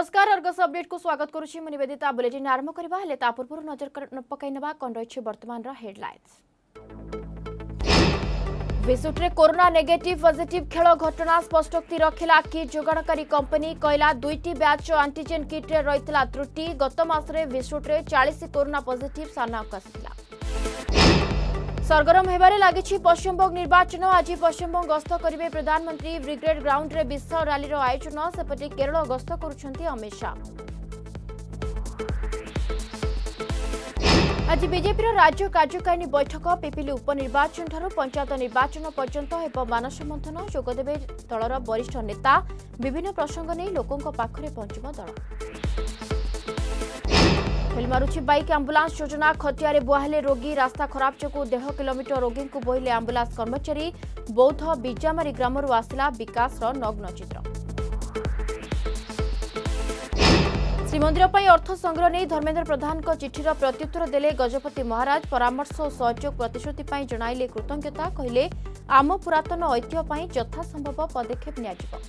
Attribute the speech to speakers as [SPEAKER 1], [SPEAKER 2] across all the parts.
[SPEAKER 1] नमस्कार Argus update को स्वागत करुछि मु निवेदिता बुलेटिन आरंभ करबा हेले ता पूर्व नजर पकाइनबा कोन रहिछि वर्तमान रो हेडलाइंस। विसुट्रे कोरोना नेगेटिव पॉजिटिव खेल घटना स्पष्टोक्ति रखिला किट जोगाणकारी कंपनी कहला दुईटी बैच एंटीजन किट रे रहितला त्रुटि गत मासरे विसुट्रे 40 कोरोना पॉजिटिव सामनाक आसिला। सरगरम हेबारे लागिछि पश्चिमबंग निर्वाचन आज पश्चिमबंग गस्त करिवे प्रधानमंत्री ब्रिगेड ग्राउंड रे विशाल रैली रो आयोजन सेपटे केरल गस्त करुछंती अमित शाह। आज बीजेपी राज्य कार्यकारिणी बैठक पिपिली उपनिर्वाचन ठारू पंचायत निर्वाचन पर्यंत हेब मानस मंथन जोगदेवे दलर वरिष्ठ नेता विभिन्न प्रसंग नहीं लोकों पाखरे पहुंचब दल। मारुछि बाइक आंबुलांस योजना खटियारे बुआहेले रोगी रास्ता खराब चकु 1.5 किलोमीटर रोगी को बोहिले आंबुलांस कर्मचारी बौद्ध बिजामारी ग्रामरू आसिला विकास नग्न चित्र। श्रीमंदिर पर अर्थ संग्रह नहीं धर्मेंद्र प्रधान को चिठीर प्रत्युत्तर देले गजपति महाराज परामर्श और सहयोग प्रतिश्रुति पर जणाइले कृतज्ञता कहले आम पुरातन ऐतिह्य यथासंभव पदक्षेप नियाजिब।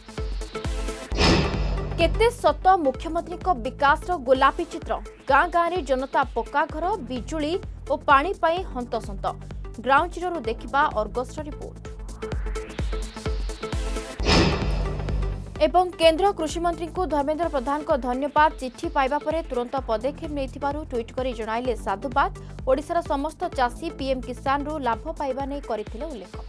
[SPEAKER 1] केते सत मुख्यमंत्री को विकास गोलापी चित्र गाँ गाँव में जनता पक्का घर बिजुली और पानी पाई हंतसंत ग्राउंड जीरो देखा अर्गस रिपोर्ट। एवं केंद्र कृषि मंत्री को धर्मेंद्र प्रधान को धन्यवाद चिठी पाइबा परे तुरंत पदक्षेप नहीं ट्वीट कर जणाइले साधुवाद ओडिशार समस्त चाषी पीएम किसान रु लाभ पाइबा नहीं करथिले उल्लेख।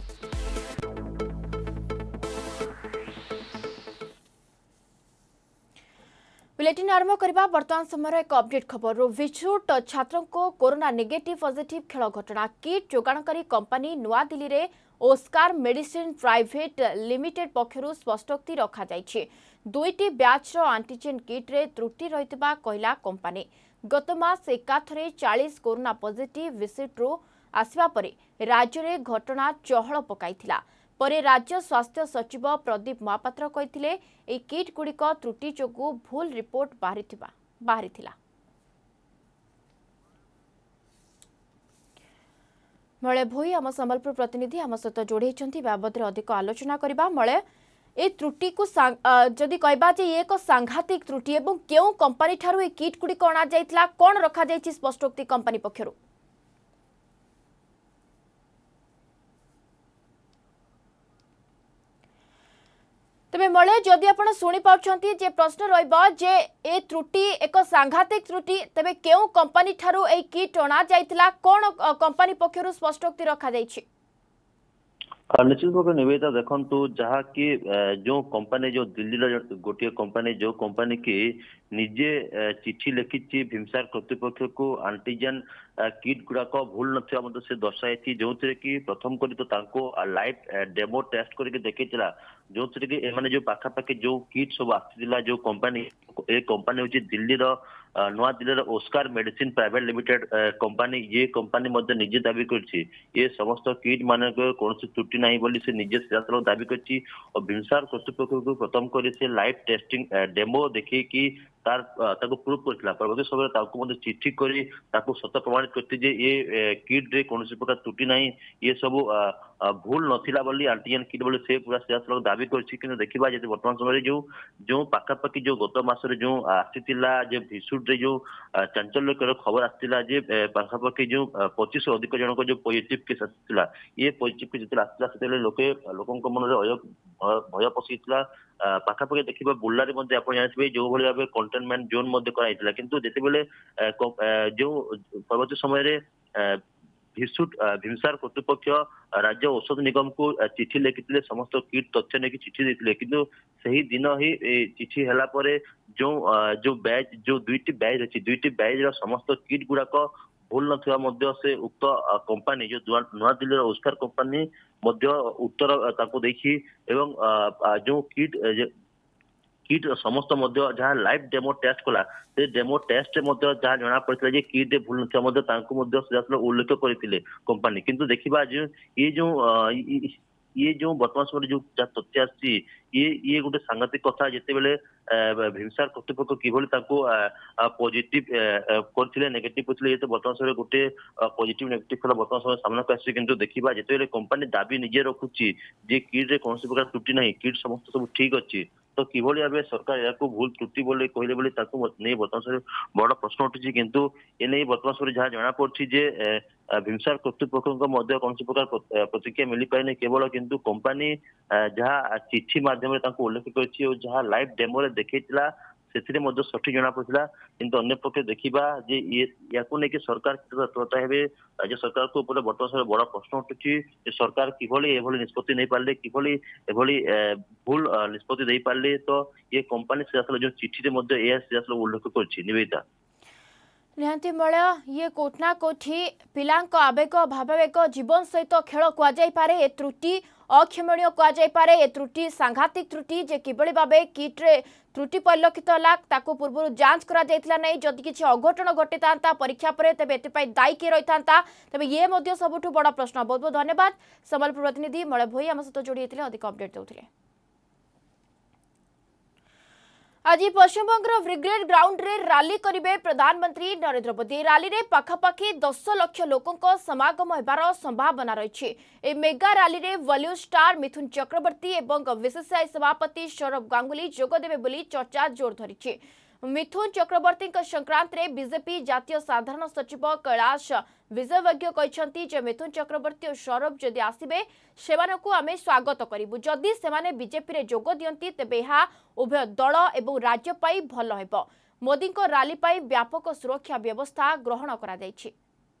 [SPEAKER 1] बुलेटिन आरंभ करबा वर्तमान समय एक अपडेट खबर विछुट छात्रों को कोरोना नेगेटिव पॉजिटिव खेल घटना किट जोगाणकारी कंपनी नुआ दिल्ली रे ओस्कार मेडिसिन प्राइवेट लिमिटेड पक्षरु स्पष्टोक्ति रखा जायछि। दुईटी बैच रो एंटीजन किट रे त्रुटि रहितबा कहला कंपनी गत मास एकाथरे 40 कोरोना पॉजिटिव विजिट रो आसीबा परे राज्य रे घटना चहल पकाइथिला। परे राज्य स्वास्थ्य सचिव प्रदीप महापात्र कहथिले ए किट गुड़िक त्रुटि जोगु भूल रिपोर्ट बाहरिथिला। मळे भोई आम संबलपुर प्रतिनिधि आम सहित जोड़े बाबद अधिक आलोचना करबा। मळे ए त्रुटि को जदि कहबा जे एक सांघातिक त्रुटि एवं केउ कंपनी ठारू ए किट गुड़िक अणा जाइतला कोन रखा जाइछि स्पष्टोक्ति कंपनी पक्षरु। तबे मळे जदि आपण सुनी पाउछंती जे प्रश्न रहइबा जे ए त्रुटि एक सांघातिक त्रुटि तबे केउ कंपनी ठारू ए किट अणा जाइतला कोन कंपनी पक्षरु स्पष्टोक्ति रखा जाइछि।
[SPEAKER 2] निश्चित भाव निवेदिता देखु जहाँ कि जो कंपनी जो दिल्ली गोटे कंपनी जो कंपनी की निजे चिठी लिखी भीमसार कर्तृपक्ष को एंटीजन किट गुड़ाक भूल न से दर्शाई जो कि प्रथम कर तो लाइव डेमो टेस्ट करके देखा जो कि जो पाखापाखि जो किट सब आसाला जो कंपनी ए कंपनी हूँ दिल्ली नुआ Delhi Oscar medicine private limited company ये कंपनी निजे दाबी कर समस्त किट मान कौन त्रुटि ना से निजे सीधासल दाबी कर भीमसार कर्तृपक्ष को प्रथम कर लाइव टेस्टिंग डेमो देखी तार प्रूव करथिला परवर्ती समय चिठी करी सत प्रमाणित करती जे ये किट रे कौन प्रकार त्रुटि ना ये सब भूल नथिला बोली एंटीजन किट बोली से पूरा सीधासल दाबी करछि। किंतु देखिबा जे वर्तमान समय जो पाखापाखि जो गत मासरे जो आसीतिला जे भिसुट रे जो चांचल्यकर खबर आसीतिला जे पाखापाखि जो 25 अधिक जनक जो पॉजिटिव केस आसीतिला ये पॉजिटिव केस जेते आसीतिला सेते लोके लोकंक मन रे भय पसितला पाखापाखि देखिबा बुल्लारे मध्ये आपण जानिथिबे जो भली भाबे कंटेनमेंट जोन मध्ये कराइतला किंतु जेते बेले जो परवर्ती समय रे भिसुट भीमसार कर्तृपक्ष राज्य औषध निगम को चिठी लिखिते समस्त किट तथ्य ने चिठी देते किंतु सही दिन ही चिठी हैला परे जो बैच जो दुईटी बैच अच्छी दुईटी बैच समस्त किट गुड़ाक भूल न से उक्त कंपनी जो नुआ दिल्ली ओस्कार कंपनी उत्तर देखी एवं जो किट समस्त जहाँ लाइव डेमो टेस्ट कला से डेमो टेस्ट जहाँ जना पड़ता है किट भूल सीधासल उल्लेख करते कंपनी किंतु देखा ये जो वर्तमान समय जो तथ्य आसी ये गोटे सांघातिक कथा जिते बेले भीमसार कर्तृपक्ष किभली पॉजिटिव करथिले नेगेटिव करथिले ये वर्तमान समय गोटे पॉजिटिव नेगेटिव फल वर्तमान समय सामना को आसी किंतु देखिबा जिते बेले कंपनी दाबी निजे रखुची जे किट रे कौन प्रकार त्रुटि नहीं किट समस्त सब ठीक अच्छी तो किभली भाव सरकार या भूल त्रुटि बोले कहले बोले नहीं बर्तमान समय बड़ प्रश्न उठुची किंतु एने बर्तमान समय जहाँ जना पड़ी जे भीमसार कर्तृपक्ष कौन प्रकार प्रतिक्रिया मिल पारे केवल किंतु कंपनी जहाँ चिठी माध्यम उल्लेख कर जहाँ लाइव डेमो देखा से सठिक जना पड़ा किंतु अन्य पक्ष देखा जे या सरकार तत्परता हे राज्य सरकार को बर्तमान समय बड़ा प्रश्न उठुची सरकार किभली निष्पत्ति नहीं पारे किभली भूल निष्पत्ति दे पारे तो ये कंपनी जो चिठी उल्लेख कर निवेदिता
[SPEAKER 1] निहांती मलय ये कोठना कोठी पिलांक आवेग भावावेग जीवन सहित खेल कुआजाइपारे ए त्रुटि अक्षमणीय कुआजाइपारे ए त्रुटि सांघातिक त्रुटि जे किबळी भाबे किट्रे त्रुटि परिलक्षित होला ताको पूर्व जांच करा जायतिला नै जदि किछि अघटन घटितांता परीक्षा परे तबे एतिपाई दायी के रहितांता तबे ये मध्ये सबुठु बड़ प्रश्न। बहुत बहुत धन्यवाद संबलपुर प्रतिनिधि मलय भोई हम सहित जोड़ी हेतिले अधिक अपडेट देउथिले। आज पश्चिमबंग ब्रिगेड ग्राउंड रे रैली करिवे प्रधानमंत्री नरेंद्र मोदी। रैली रे पाखापाखि 10 लाख लोकों समागम हेबार संभावना रही। ए मेगा रैली रे बॉलीवुड स्टार मिथुन चक्रवर्ती एवं बीसीसीआई सभापति सौरभ गांगुली जोगदेवे बोली चर्चा जोर धरी। मिथुन चक्रवर्ती संक्रांत रे बीजेपी जातीय साधारण सचिव कैलाश विजयवर्गीय कहते जे मिथुन चक्रवर्ती और सौरभ जदि आसबे सेमानकु आमे स्वागत करिबु। जदि सेमाने बीजेपी रे जोग दियंती तेबे एहा उभय दल एवं राज्य पाई भल हेबो। मोदी को रैली पाई व्यापक सुरक्षा व्यवस्था ग्रहण करा जायछि।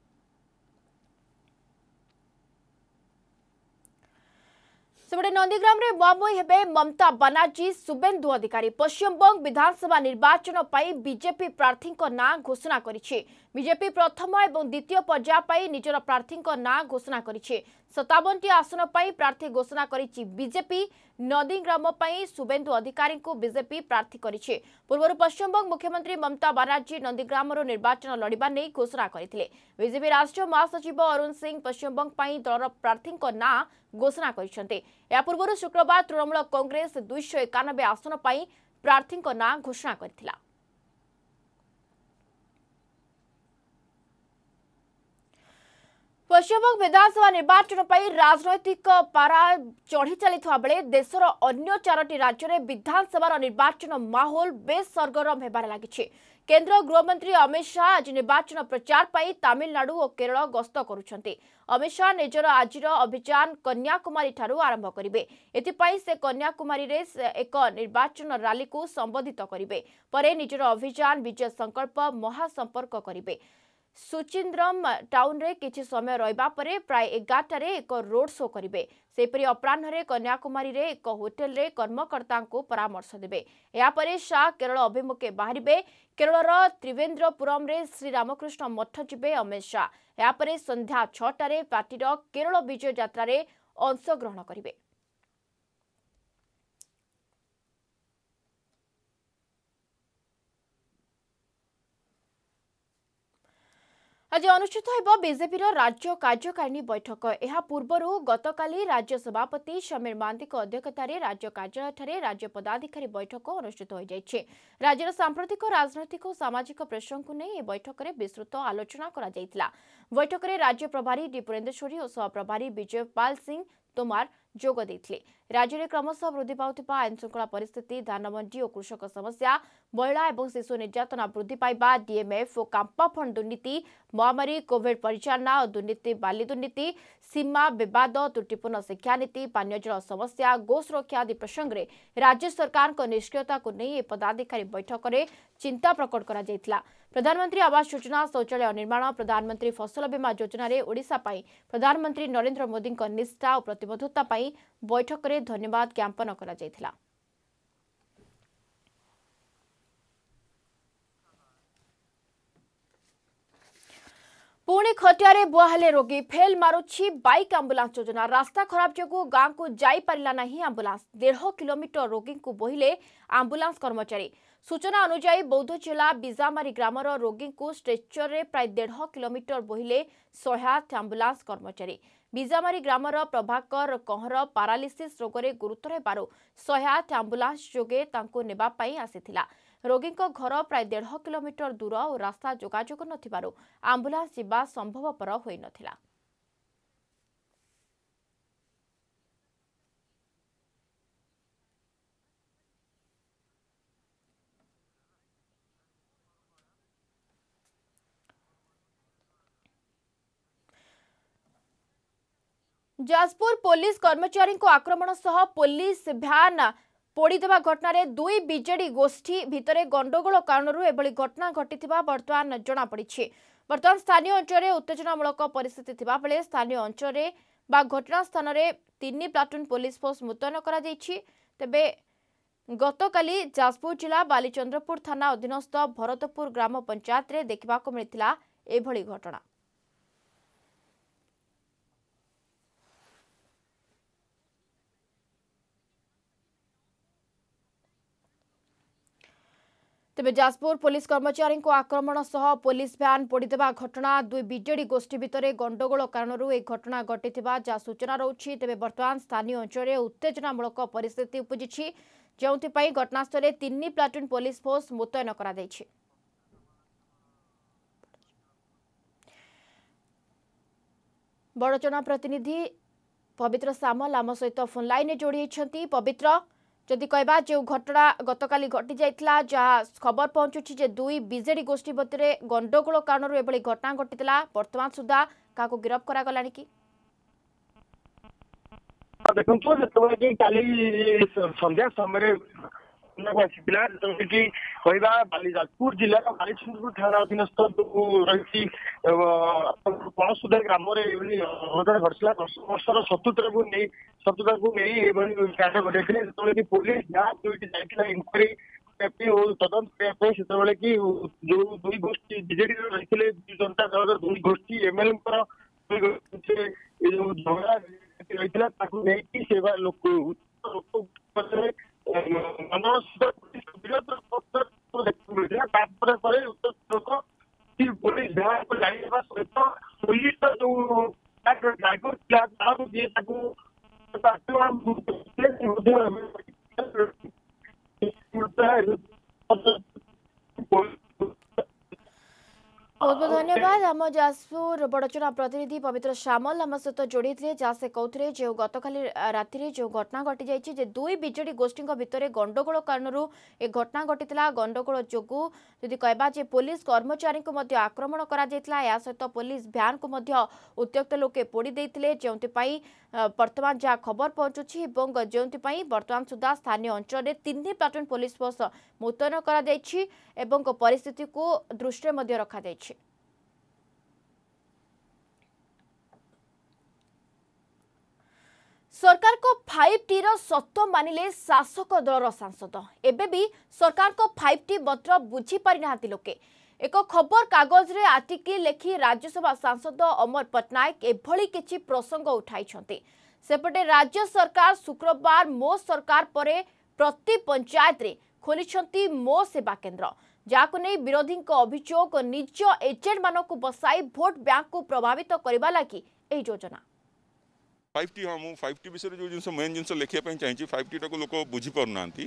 [SPEAKER 1] सेबडे नंदीग्राम रे मुहांमुही हेबे ममता बनर्जी शुभेन्दु अधिकारी। पश्चिमबंग विधानसभा निर्वाचन पाई बीजेपी प्रार्थी ना घोषणा करिछि। बीजेपी प्रथम एवं द्वितीय पर्याय पाई निजर प्रार्थी ना घोषणा करिछि। 57टी आसन पाई प्रार्थी घोषणा करिछि बीजेपी। नंदीग्राम पाई शुभेन्दु अधिकारी को बीजेपी प्रार्थी करिछि। पूर्व पश्चिमबंग मुख्यमंत्री ममता बनर्जी नंदीग्राम निर्वाचन लड़िबा नै घोषणा करथिले। बीजेपी राष्ट्रीय महासचिव अरुण सिंह पश्चिमबंग पाई दलर प्रार्थी ना घोषणा करिसेंते। या पूर्व शुक्रवार तृणमूल कांग्रेस 291 आसन पाई प्रार्थी ना घोषणा करथिला। पश्चिमबंग विधानसभा निर्वाचन पर राजनैतिक पारा चढ़ी चली बेले देशर अन्य 4टी राज्य में विधानसभा निर्वाचन माहौल बेस सरगरम होबार लगी। केंद्र गृहमंत्री अमित शाह आज निर्वाचन प्रचार पर तमिलनाडु और केरल गस्त करुछंती। अमित शाह निजर आजिर अभियान कन्याकुमारी ठारू आरंभ करिवे। एथिपाई से कन्याकुमारी रे एक निर्वाचन रैली को संबोधित करिवे। परे निजर अभियान विजय संकल्प महासंपर्क करिवे। सुचिंद्रम टाउन रे किछि समय रहिबा परे प्राय 11 एक रोड शो करिवे। सेपरि अपराह्न रे कन्याकुमारी रे एक होटेल रे कर्मकर्ता को परामर्श देबे। या परे शाह केरल अभिमुखे बाहरिबे। केरलर त्रिवेंद्रपुरम रे श्री रामकृष्ण मठ जिबे अमित शाह। या परे संध्या 6टा रे पार्टीर केरल विजय यात्रा रे अंशग्रहण करिवे। आज अनुष्ठित होब बीजेपी राज्य कार्यकारिणी बैठक। यह पूर्वर गतकाली राज्य सभापति समीर महांती अध्यक्षतार राज्य कार्यालय राज्य पदाधिकारी बैठक अनुष्ठित हो जाइए। राज्यर सांप्रतिक राजनैतिक और सामाजिक प्रसंग को नहीं बैठक में विस्तृत आलोचना करा जायतिला। बैठक में राज्य प्रभारी डी पुरेंद्रश्वरी और सहप्रभारी विजयपाल सिंह तोमार जोग देथिले। राज्य में क्रमशः वृद्धि पाउथिबा आईन श्रृंखला परिस्थिति, धान मंडी और कृषक समस्या, महिला और शिशु निर्यातना वृद्धि पाइबा, डीएमएफ और कांपा फंड दुर्नीति, महामारी कोविड परिचालना और दुर्नीति, बाली दुर्नीति, सीमा विवाद, त्रुटिपूर्ण शिक्षा नीति, पानीय जल समस्या, गो सुरक्षा आदि प्रसंग में राज्य सरकार को निष्क्रियता को नहीं पदाधिकारी बैठक में चिंता प्रकट करा जायतिला। प्रधानमंत्री आवास योजना, शौचालय निर्माण, प्रधानमंत्री फसल बीमा योजना रे ओडिशा पाई प्रधानमंत्री नरेंद्र मोदी निष्ठा और प्रतिबद्धता पाई बैठक में धन्यवाद ज्ञापन करा जायतिला। पुणी खटियारे बुआहेले रोगी, फेल मारुछि बाइक आंबुलांस योजना। रास्ता खराब जोगु गांव को जाई पारिला नहीं आंबुलांस। 1.5 किलोमीटर रोगी को बोहिले आंबुलांस कर्मचारी। सूचना अनुसार बौद्ध जिला बिजामारी ग्रामर रोगी को स्ट्रेचर रे प्राय 1.5 किलोमीटर बोहिले 108 आंबुलांस कर्मचारी। बिजामारी ग्रामर प्रभाकर कहर पारालिसिस रोगरे गुरुतर हेबारु 108 आंबुलांस जोगे तांको नेबा पई आसीथिला। रोगी को घर प्राय 1.5 किलोमीटर दूर और रास्ता जोगाजोग नथिबारु आंबुलांस जीवा संभवपर होई नथिला। जाजपुर पुलिस कर्मचारी आक्रमण सह पुलिस भ्यान पोड़ीदेवा घटना दुई बीजेडी गोष्ठी भितर गंडगोल कारण एभली घटना घटी बर्तमान जमापड़ी। बर्तमान स्थानीय अंचल में उत्तेजनामूलक परिस्थिति थिबा बेले स्थानीय अंचल घटना स्थान में 3 प्लाटून पुलिस फोर्स मुतयन करा तेबे गतकाली जाजपुर जिला बालीचंद्रपुर थाना अधीनस्थ भरतपुर ग्राम पंचायत रे देखा मिलता एभली घटना। तेबे जाजपुर पुलिस कर्मचारी आक्रमण सह पुलिस भ्यान पोड़ीदेवा घटना दुई बीजेडी गोष्ठी भितर गंडगोल कारण एक घटना घटी जहाँ सूचना रही। तेबे बर्तमान स्थानीय अंचल में उत्तेजनामूलक परिस्थिति उपजी जो घटनास्थल 3 प्लाटून पुलिस फोर्स मुतयन करा जायछि। बड़चना प्रतिनिधि पवित्र सामल आम सहित फोन लाइन जोड़ी होती। पवित्र जदि कहबा जो घटना गतकाली घटी जाइतला जहाँ खबर पहुंचुछि जे दुई बीजेडी गोष्ठी भितर गंडगोल कारण एभली घटना घटीला वर्तमान सुधा क्या गिरफ करा गलानी कि
[SPEAKER 3] देखो जो काली संध्या समय जाजपुर जिला बालीचंद्रपुर थाना अधीनस्थ रही पणसुधा ग्राम घटना 10 वर्षर शत्रुता को नहीं पुलिस दुईटी इंक्वारी तदंत कि जो दुई गोष्ठी बीजेडी रही जनता दल दुई गोष्ठी एमएलए झगड़ा पुलिस
[SPEAKER 1] बहुत बहुत धन्यवाद। आम जाजपुर बड़चना प्रतिनिधि पवित्र सामल आम सहित जोड़ी थे जहाँ से कहते जो गतकाली राति जो घटना घटी जाइए दुई बीजेडी गोष्ठी भितर गंडगोल कारण एक घटना घटीला। गंडगोल जोगु जदि कहबा जे पुलिस कर्मचारी को मध्य आक्रमण करा जायतिला या सहित पुलिस भ्यान को मध्य उत्त्यक्त लोके पोड़ी देइतिले जो वर्तमान जहाँ खबर पहुंचुछि जो वर्तमान सुधा स्थानीय अंचल में 3 प्लाटून पुलिस फोर्स मुतयन करा जायछि एवं परिस्थिति को दृष्टि में रखा जायछि। सरकार को 5T रो सत्य मानिले शासक दलर सांसद एबे भी सरकार को 5T मंत्र बुझी पारि नाहांती लोके। एक खबर कागज रे आर्टिकल लेखि राज्यसभा सांसद अमर पटनायक एभली किछि प्रसंग उठाइछन्ते। सेपटे राज्य सरकार शुक्रवार मो सरकार परे प्रति पंचायत रे खोलिछन्ती मो सेवा केन्द्र जाको नै विरोधी अभियोग निज एजेंट मानकु बसाई भोट बैंक को प्रभावित करबा लागि एही योजना
[SPEAKER 4] 5T हाँ मु 5T विषय जो जिनस मेन जिनस लेखिया पई चाहिछि 5T टाको लोक बुझी पर नांती।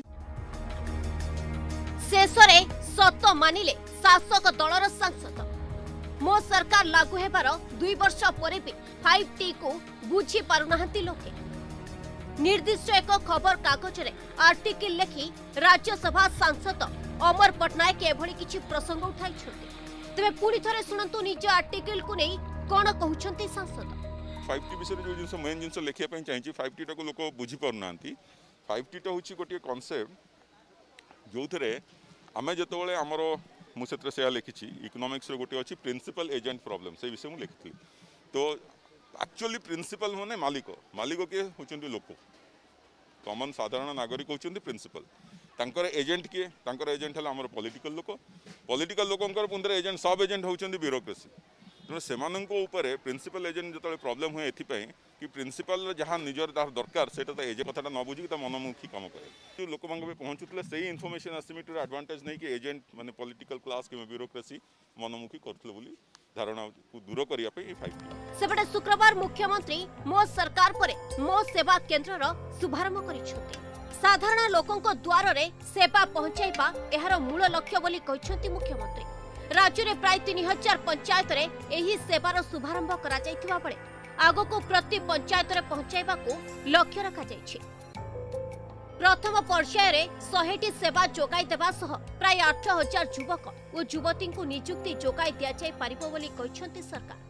[SPEAKER 5] शेषरे सत मानिले शासक दलर सांसद मो सरकार लागू हेबार 2 वर्ष परे भी 5T को बुझी पारु नाहंती लोके। निर्दिष्ट एक खबर कागज रे आर्टिकल लेखि राज्यसभा सांसद अमर पटनायक एभली किछि प्रसंग उठाइछन्ते। तबे पुणी थरे सुनंतु निज आर्टिकल को नै कोन कहउछन्ती सांसद।
[SPEAKER 4] 5T विषय जो जिनस मेन जिनस लेखिया पई चाहिछि 5T टाको लोक बुझी पर नांती। 5T टा होछि गोटे कांसेप्ट जो थरे आमे जतबेले हमरो मु सेत्र से लिखिछि इकोनॉमिक्स रो गोटे अछि प्रिंसिपल एजेंट प्रॉब्लम से विषय मु लिखिथि। तो एक्चुअली प्रिंसिपल माने मालिक के होचंती लोक कॉमन साधारण नागरिक होचंती प्रिंसिपल तांकर एजेंट किए तांकर एजेंट हला हमर पॉलिटिकल लोकंकर पुंदर एजेंट सब एजेंट होचंती ब्यूरोक्रेसी। तेणु सेमानंको ऊपर प्रिंसिपल एजेंट जो प्रॉब्लम हुए एथिपाई कि प्रिंसिपल जहाँ निजर तार दरकार से एजेंट कथा न बुझी मनमुखी काम करे जो लोक पहुँचुले से इनफर्मेशन आसिमिटर एडवांटेज नहीं कि एजेंट माने पॉलिटिकल क्लास कि ब्यूरोक्रेसी मनमुखी करथले बोली धारणा को दूर करिया पे 5T।
[SPEAKER 5] सेबडे शुक्रवार मुख्यमंत्री मो सरकार परे मो सेवा केन्द्रर शुभारंभ करिछथि। साधारण लोकंक द्वार रे सेवा पहुंचाइबा एहार मूल लक्ष्य बोली कहिसथि मुख्यमंत्री। राज्य में प्राय 3000 पंचायत रे एही सेवार शुभारंभ करा जायतिबा बेले आगो को प्रति पंचायत रे पहुंचाइबा को लक्ष्य रखा जायछि। प्रथम पर्याय रे 100टी सेवा जोगाई देबा सह प्राय 8000 युवक और युवती को नियुक्ति जोगाई दिया जाय पारिबो बोली कहिसथि सरकार।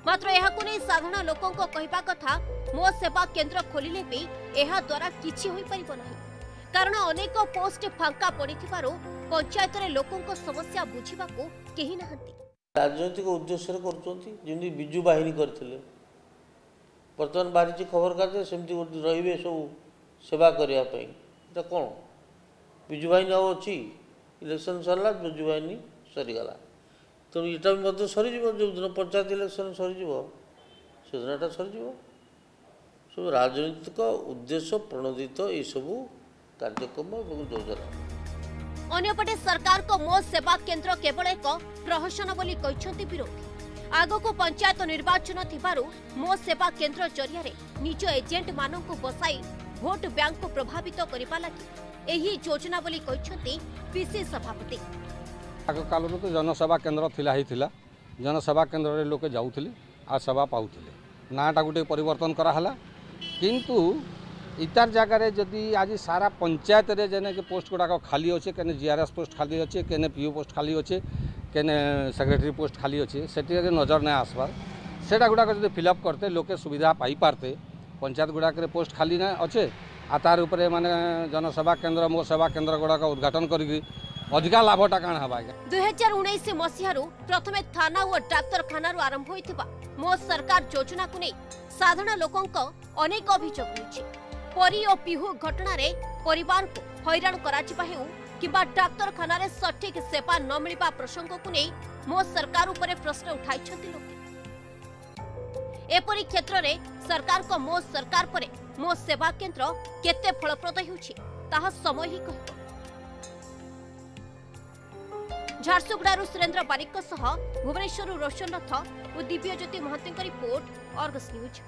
[SPEAKER 5] मात्र एहाकु नै साधारण लोकंको कहिबा कथा मो सेवा केंद्र खोलिले भी एहा द्वारा किछि होई परिबो नाही, कारण अनेक पोस्ट फांका पड़िथिबारो पंचायत रे लोकंको समस्या बुझिबाकू केही नाहंती।
[SPEAKER 6] राजनीतिक उद्देश्य करछंती जेमि बिजु बाहिनी करथिले, वर्तमान बारिची खबर काजे सेमती रहिबे सब सेवा करिया पई। एटा कोन बिजु बाहिनी आ अछि, इलेक्शन सरला बिजु बाहिनी सरी गला, तो एटा भी सरी जीव, जो दिन पंचायत इलेक्शन सरी जीव से दिन एटा सरी जीव। सब राजनीतिक उद्देश्य प्रणोदित ये सब कार्यक्रम और योजना।
[SPEAKER 5] अन्यपटे सरकार को मो सेवा केंद्र केवल एक प्रहसन बोली कहते विरोधी। आगको पंचायत निर्वाचन थिबारु मो सेवा केंद्र जरिया निज एजेंट मानक बसाई भोट बैंक को प्रभावित करने लगी एही योजना बोली कहते पीसी सभापति।
[SPEAKER 7] आग काल तो जनसेवा केंद्र थिला जनसेवा केंद्र रे लोके जाउथिले आ सेवा पाउथिले, नाटा गोटे परिवर्तन कराला, किंतु इतार जगार जदि आज सारा पंचायत रे जेने के पोस्ट गुड़ाक खाली अच्छे, केने जीआरएस पोस्ट खाली अच्छे, केने पीओ पोस्ट खाली अच्छे, केने सेक्रेटरी पोस्ट खाली अच्छे, से नजर नहीं आसबार से गुड़ाक जब फिलअप करते लोके सुविधा पाई पारते। पंचायत गुड़ाक पोस्ट खाली ना अच्छे आ तार उपरे माने जनसेवा केंद्र मो सेवा केंद्र गुड़ाक उद्घाटन करी अधिका लाभटा काण हवा।
[SPEAKER 5] 2019 मसीहारू प्रथमे थाना और डाक्तरखाना आरंभ होइथिबा मो सरकार योजना को नहीं साधारण लोकंक अनेक अभियोग होइछि। परी और पिहु घटना रे परिवार को हैरान कराजिबा हेउ किबा डाक्तरखाना रे सठिक सेवा न मिलबा प्रसंग को नहीं मो सरकार उपरे प्रश्न उठाइछथि लोक। एपरि क्षेत्र रे सरकार को मो सरकार परे मो सेवा केंद्र केते फलप्रद हेउछि ताहा समय ही कहबो। झारसुगुड़ारू सुरेंद्र बारिक सह भुवनेश्वर रोशन रथ और Dibyajyoti Mohanty report Argus news.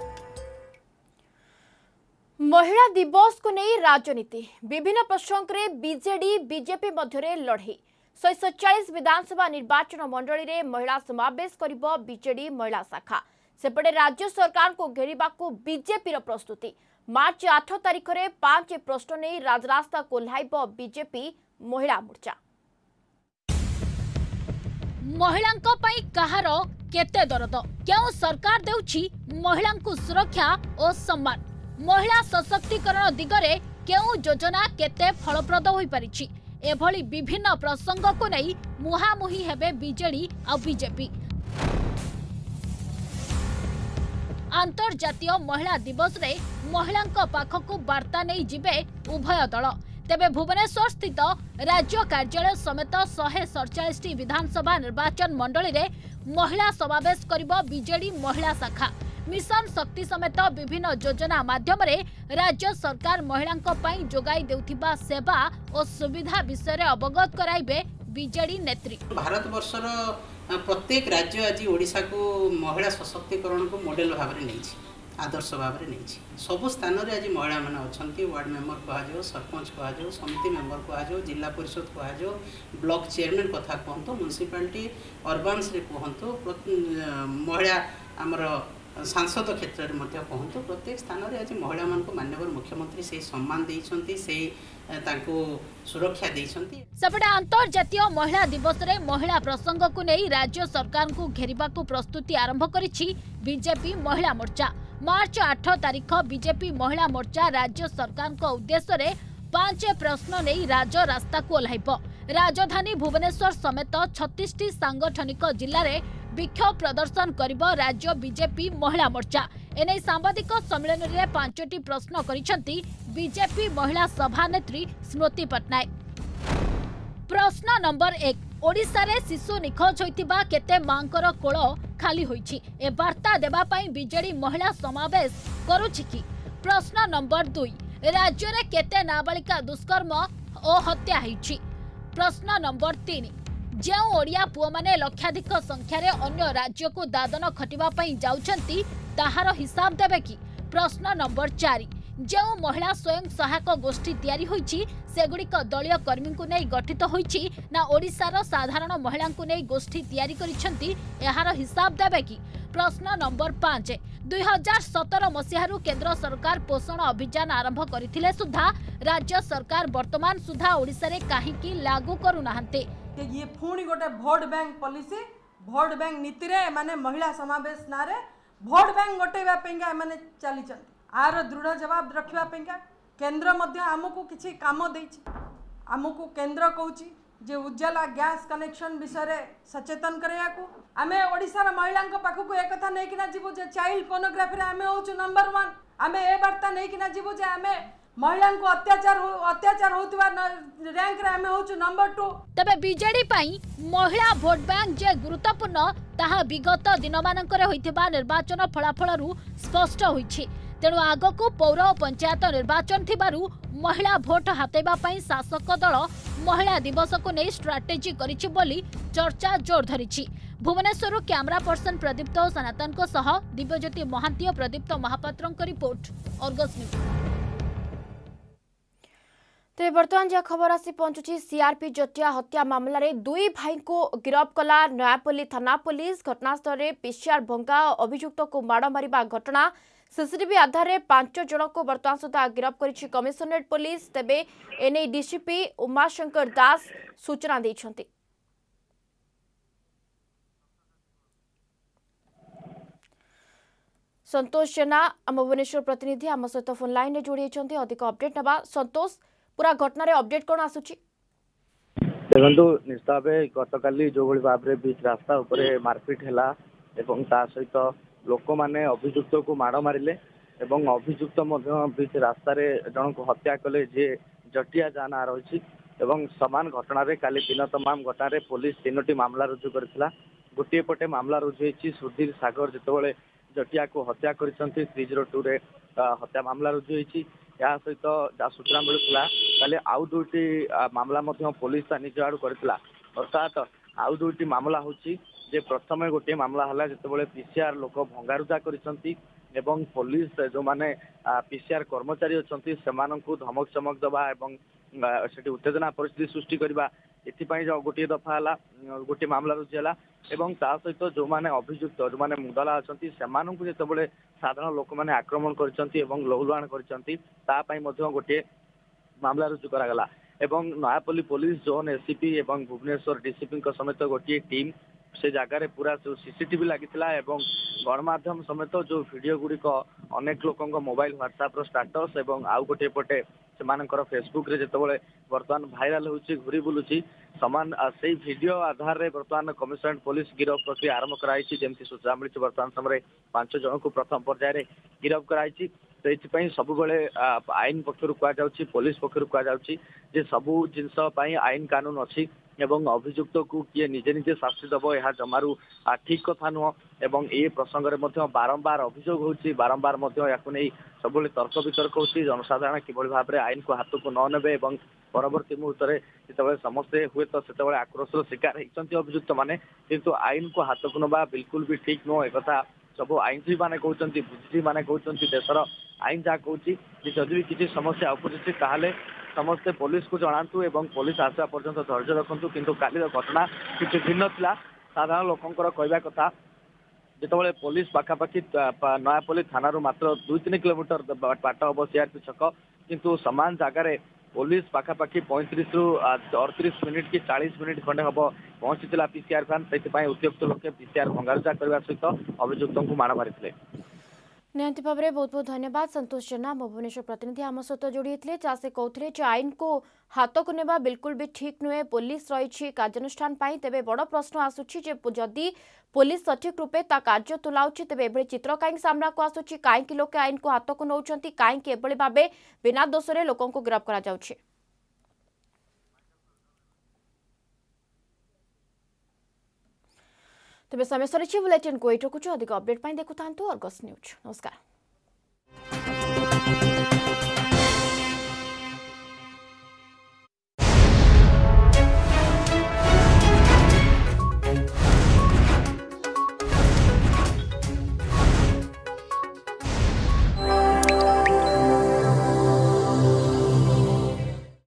[SPEAKER 1] महिला दिवस को नहीं राजनीति विभिन्न प्रसंग में बीजेडी बीजेपी मध्य लड़े 147 विधानसभा निर्वाचन मंडली रे महिला समावेश करिबो बीजेडी महिला शाखा। सेपटे राज्य सरकार को घेरिबा को बीजेपी प्रस्तुति। मार्च 8 तारिख रे 5 प्रश्न नहीं राजरास्ता कोल्हाइबो बीजेपी महिला मोर्चा।
[SPEAKER 8] महिलांको पई कहारो केते दरद, क्यों सरकार देउछि महिलांको सुरक्षा और सम्मान, महिला सशक्तिकरण दिगरे केउ योजना केते फलप्रद होई परिछि, एभली विभिन्न प्रसंग को नहीं मुहामुही हेबे बीजेडी आ बीजेपी। अंतर्जातीय महिला दिवस रे महिलांको पाखकु वार्ता नहीं जिबे उभय दल। तेबे भुवनेश्वर स्थित राज्य कार्यालय समेत 147 विधानसभा निर्वाचन मंडली रे महिला समावेश करिबो बीजेडी महिला शाखा। मिशन शक्ति समेत विभिन्न योजना माध्यम रे राज्य सरकार महिलांको पई जोगाई देउथिबा सेवा और सुविधा विषय रे अवगत कराइबे बीजेडी नेत्री।
[SPEAKER 9] भारत वर्षर प्रत्येक राज्य आज ओडिशा को महिला सशक्तिकरण को मॉडल भाव में नहीं, आदर्श भाव में नहीं। सब स्थान रे आज महिला माने अछंती, वार्ड मेंबर कह सरपंच कह समिति मेंबर कह जिला परिषद कह ब्लॉक चेयरमैन कथा कहतु म्युनिसिपालिटी अर्बान्स रे कहतु महिला आमर सांसद क्षेत्र में कहतु प्रत्येक स्थान रे आज महिला मान को माननीय मुख्यमंत्री से सम्मान देइछंती, से तांको सुरक्षा देइछंती।
[SPEAKER 8] सेपटे अंतर्जातीय महिला दिवस रे महिला प्रसंग को नहीं राज्य सरकार को घेरिबा को प्रस्तुति आरंभ करिछि बीजेपी महिला मोर्चा। मार्च 8 तारिख बीजेपी महिला मोर्चा राज्य सरकार को उद्देश्य रे 5 प्रश्न नहीं राजरास्ता को ओह्लाइब। राजधानी भुवनेश्वर समेत 36 सांगठनिक जिले में विक्षोभ प्रदर्शन करिब राज्य बीजेपी महिला मोर्चा। एने सांबादिक सम्मेलन में 5टी प्रश्न करिसेंती बीजेपी महिला सभानेत्री स्मृति पट्टनायक। प्रश्न नंबर 1, ओडिशा रे शिशु निखोज होइतिबा केते मांकर कोळ खाली होइछि, ए वार्ता देबा पई बीजेडी महिला समावेश करूछि कि। प्रश्न नंबर 2, राज्य रे केते नाबालिका दुष्कर्म और हत्या होइछि। प्रश्न नंबर 3, जो ओडिया पुओ माने लक्षाधिक संख्यार अन्य राज्य को दादन खटिबा पई जाउछंती ताहार हिसाब देबे कि। प्रश्न नंबर 4, जो महिला स्वयं सहायक गोष्ठी तैयारी होइछि सेगुड़िक दलीय कर्मी को नहीं गठित होइछि ना ओडिशार साधारण महिला को नहीं गोष्ठी तैयारी करिसेंती एहार हिसाब देबे कि। प्रश्न नंबर 5, 2017 मसीहारू केंद्र सरकार पोषण अभियान आरंभ करथिले सुधा राज्य सरकार वर्तमान सुधा ओडिशा रे काहेकि लागू करू नाहंते।
[SPEAKER 10] ये पुणी गोटे vote bank policy vote bank नीति रे माने महिला समावेश नारे भोट बैंक गोटेवाई मैंने चली आर दृढ़ जवाब रखापी केन्द्र आमको किसी काम आमको केन्द्र कहूँ जे उज्ज्वला गैस कनेक्शन विषय सचेतन करने आम ओडिशार महिला पाखक एक कथा नहीं कि जीवु जे चाइल्ड पोर्नोग्राफी आम हूँ नंबर 1 आम ए वार्ता नहीं कि जीवु जे आम महिला को अत्याचार होतिबा रैंक रे आम हूँ नंबर 2।
[SPEAKER 8] तबे बीजेडी पाई महिला भोट बैंक जे गुरुत्वपूर्ण ताहा विगत दिनमानंकरे होइथिबा निर्वाचन फलाफलरू स्पष्ट होइछि। तेणु आगकू पौर और पंचायत निर्वाचन थिबारु महिला भोट हातेबा पाई शासक दल महिला दिवस को नहीं स्ट्राटेजी करिछि बोली चर्चा जोर धरिछि। भुवनेश्वर कैमरा पर्सन प्रदीप्त सनातन को सह दिव्यज्योति महांती और प्रदीप्त महापात्र रिपोर्ट अर्गस न्यूज। तेरे बर्तमान जहाँ खबर आसी पहुंचुची सीआरपी जटिया हत्या मामला रे 2 भाई को गिरफ्त कला नयापल्ली थाना पुलिस। घटनास्थल रे पीसीआर भंगा अभियुक्त को माड़ मारिबा घटना सीसीटीवी आधार रे 5 जन को बर्तमान सुधा गिरफ्त करिछि कमिशनरेट पुलिस। तेबे एने डीसीपी उमाशंकर दास सूचना दैछंती। संतोष जेना आम भुवनेश्वर प्रतिनिधि आम सहित फोन लाइन रे जोड़ी होती अधिक अपडेट नबा। संतोष पूरा घटना रे अपडेट कौन आसुची?
[SPEAKER 11] देखो निश्चित भाव गतकाली जो भाव में बीच रास्ता उपरे मारपिट है एवं ता सहित लोक मैंने अभियुक्त को माड़ मारे एवं अभियुक्त बीच रास्ता जन को हत्या कले जे जटिया जा ना रही एवं समान घटना रे काली दिन तमाम घटना रे पुलिस 3टी मामला रुजु करथिला। गोटे पटे मामला रुजु होईछि सुधीर सागर जेतेबेले जटिया को हत्या करिसंती 302 रे हत्या मामला रुजु होईछि। या सहित जहाँ सूचना मिलूला ताले आउ 2टी मामला मध्य पुलिस निज आड़ करथिला। अर्थात आउ 2टी मामला होछि जे प्रथम गोटे मामला हला जेतेबेले पीसीआर लोक भंगारुजा करिसंती एवं पुलिस जो माने पीसीआर कर्मचारी अछंती सेमानंकु धमक चमक दबा एवं सेठी उत्तेजना परिस्थिति सृष्टि करबा एथिपाई जो गोटे दफा हला गोटे मामला रुजिला एवं ता सहित जो माने अभियुक्त जो माने मुदला अछंती सेमानंकु जेतेबेले साधारण लोक माने आक्रमण करिसंती एवं लहुलुहाण करिसंती ता पाई मध्य गोटे मामला रुजु करागला एवं नयापल्ली पुलिस जोन एसीपी एवं भुवनेश्वर डीसीपी समेत गोटे टीम से जगार पूरा जो सीसीटीवी लगी गणमाध्यम समेत जो वीडियो गुड़िक अनेक लोक मोबाइल व्हाट्सएप स्टाटस एवं आउ गोटे पटे से फेसबुक रे जितेबाला बर्तमान भाइराल होची घूरी बुलूची समान से वीडियो आधार रे बर्तमान कमिशनरेट पुलिस गिरफ्त प्रक्रिया आरंभ कराई जमी सूचना मिली बर्तमान समय 5 जन को प्रथम पर्यायर गिरफ्त कराई। तो ये सब आईन पक्षर कहुच्छी पुलिस पक्षर कहुच्छी सबू जिनस आईन कानून अच्छी एवं अभियुक्त को किए निजे निजे शास्ति दब यह जमारू ठीक कथा नुह एवं ये प्रसंग में बारंबार अभियोग होची बारंबार नहीं सब तर्क वितर्क होची जनसाधारण किभली भाव में आईन को हाथ को न नेबे एवं परवर्ती मुहूर्त में जिते समस्ते हुए तो से आक्रोश शिकार होती अभियुक्त मैंने किंतु आईन को हाथ को नवा बिल्कुल भी ठीक नुह एक सब आईनजीवी मैंने कहते बुद्धिजीवी मैंने कहते देशर आईन जहाँ कहूँ जदि भी किसी समस्या उपजित ताहले समस्ते पुलिस को जनातु एवं पुलिस आसवा पर्यंत धैर्य रखु किंतु काली घटना किसी भिन्न थिला। साधारण लोकंकर कहवा कथा जितेबाला पुलिस पाखापाखि नयापल्ली थाना मात्र 2-3 किलोमीटर बाट हम सीआरपी छक किंतु समान जगार पुलिस पाखापाखि 35 ରୁ 38 मिनिट कि 40 मिनिट खंडे हम पहुंची पीसीआर फैन से उत्त्यक्त लोके पीसीआर भंगारुजा करने सहित अभियुक्त को माड़ मारी।
[SPEAKER 1] निहंती भाव में बहुत बहुत धन्यवाद संतोष जेना भुवनेश्वर प्रतिनिधि आम सहित जोड़ी होते से कहते आईन को हाथ को नेबा बिल्कुल भी ठीक नुहे पुलिस रही कार्यानुष्ठान तेबे बड़ प्रश्न आसूची जदि पुलिस सठिक रूपे ता कार्य तुलाउछि तेबे एभଳି चित्र कहीं सामना को आसूची कहीं लोके आईन को हाथ को नौछंती कहीं एभଳି भाबे बिना दोष रे लोकन को गिरफ्त करा जाउछि। तेबे समय सरी बुलेटिन को एट रखुछु अधिक अपडेट पाई देखु थांतु अर्गस न्यूज। नमस्कार।